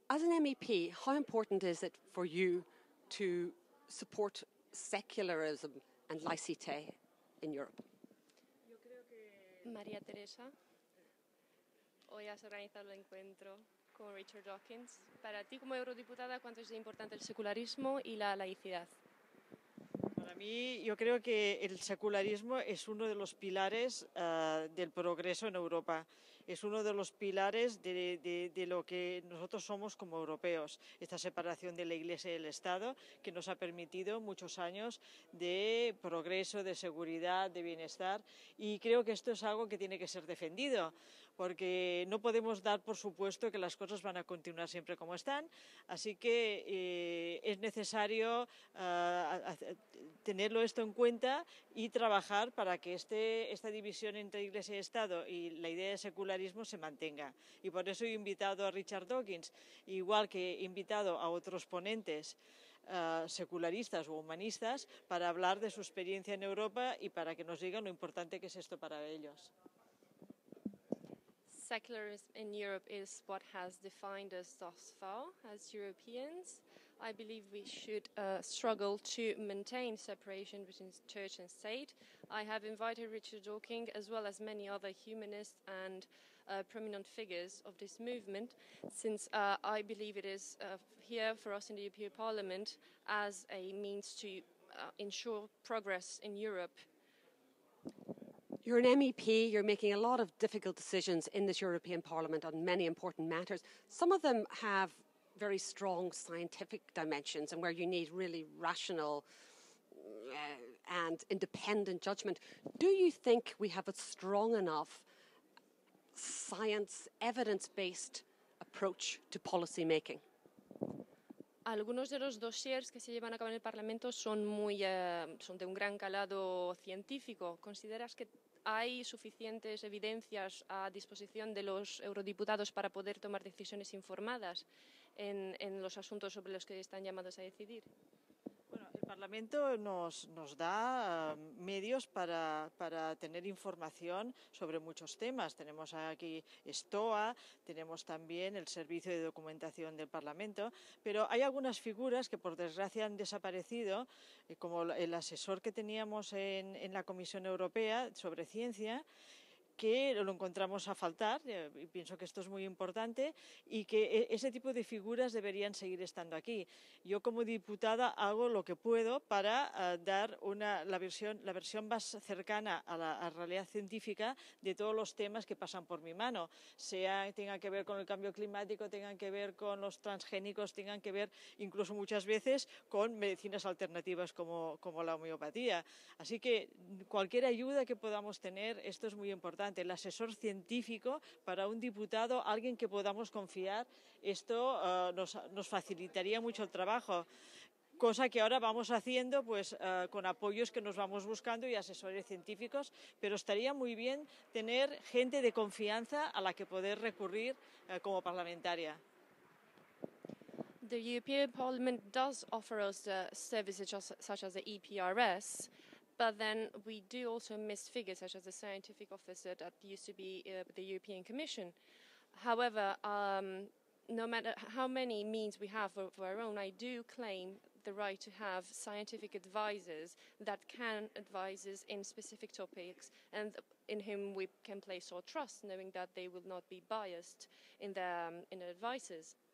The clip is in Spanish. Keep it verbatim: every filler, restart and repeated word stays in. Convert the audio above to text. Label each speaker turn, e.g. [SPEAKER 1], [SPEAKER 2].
[SPEAKER 1] As an M E P, how important is it for you to support secularism and laïcité in Europe?
[SPEAKER 2] María Teresa, hoy has organizado el encuentro con Richard Dawkins. Para ti, como eurodiputada, ¿cuánto es importante el secularismo y la laicidad?
[SPEAKER 3] Para mí, yo creo que el secularismo es uno de los pilares uh, del progreso en Europa. Es uno de los pilares de, de, de lo que nosotros somos como europeos. Esta separación de la Iglesia y el Estado que nos ha permitido muchos años de progreso, de seguridad, de bienestar. Y creo que esto es algo que tiene que ser defendido, porque no podemos dar por supuesto que las cosas van a continuar siempre como están. Así que eh, es necesario uh, tenerlo esto en cuenta y trabajar para que este, esta división entre Iglesia y Estado y la idea de secularismo se mantenga. Y por eso he invitado a Richard Dawkins, igual que he invitado a otros ponentes uh, secularistas o humanistas, para hablar de su experiencia en Europa y para que nos digan lo importante que es esto para ellos.
[SPEAKER 2] Secularism in Europe is what has defined us thus far as Europeans. I believe we should uh, struggle to maintain separation between church and state. I have invited Richard Dawkins, as well as many other humanists and uh, prominent figures of this movement, since uh, I believe it is uh, here for us in the European Parliament as a means to uh, ensure progress in Europe.
[SPEAKER 1] You're an M E P, you're making a lot of difficult decisions in this European Parliament on many important matters. Some of them have very strong scientific dimensions and where you need really rational uh, and independent judgment. Do you think we have a strong enough science, evidence-based approach to policy making?
[SPEAKER 2] Algunos de los dossiers que se llevan a cabo en el Parlamento son, muy, uh, son de un gran calado científico. ¿Consideras que hay suficientes evidencias a disposición de los eurodiputados para poder tomar decisiones informadas en, en los asuntos sobre los que están llamados a decidir?
[SPEAKER 3] Bueno, el Parlamento nos, nos da uh, medios para, para tener información sobre muchos temas. Tenemos aquí STOA, tenemos también el Servicio de Documentación del Parlamento, pero hay algunas figuras que por desgracia han desaparecido, eh, como el asesor que teníamos en, en la Comisión Europea sobre ciencia, que lo encontramos a faltar, y pienso que esto es muy importante y que ese tipo de figuras deberían seguir estando aquí. Yo como diputada hago lo que puedo para uh, dar una, la, versión, la versión más cercana a la, a la realidad científica de todos los temas que pasan por mi mano, sea tengan que ver con el cambio climático, tengan que ver con los transgénicos, tengan que ver incluso muchas veces con medicinas alternativas como, como la homeopatía. Así que cualquier ayuda que podamos tener, esto es muy importante. El asesor científico para un diputado, alguien que podamos confiar, esto uh, nos, nos facilitaría mucho el trabajo, cosa que ahora vamos haciendo pues uh, con apoyos que nos vamos buscando y asesores científicos, pero estaría muy bien tener gente de confianza a la que poder recurrir uh, como parlamentaria.
[SPEAKER 2] The European Parliament does offer us uh, services such as the E P R S, but then we do also miss figures such as the scientific officer that used to be uh, the European Commission. However, um, no matter how many means we have for, for our own, I do claim the right to have scientific advisors that can advise us in specific topics and in whom we can place our trust, knowing that they will not be biased in their, um, in their advices.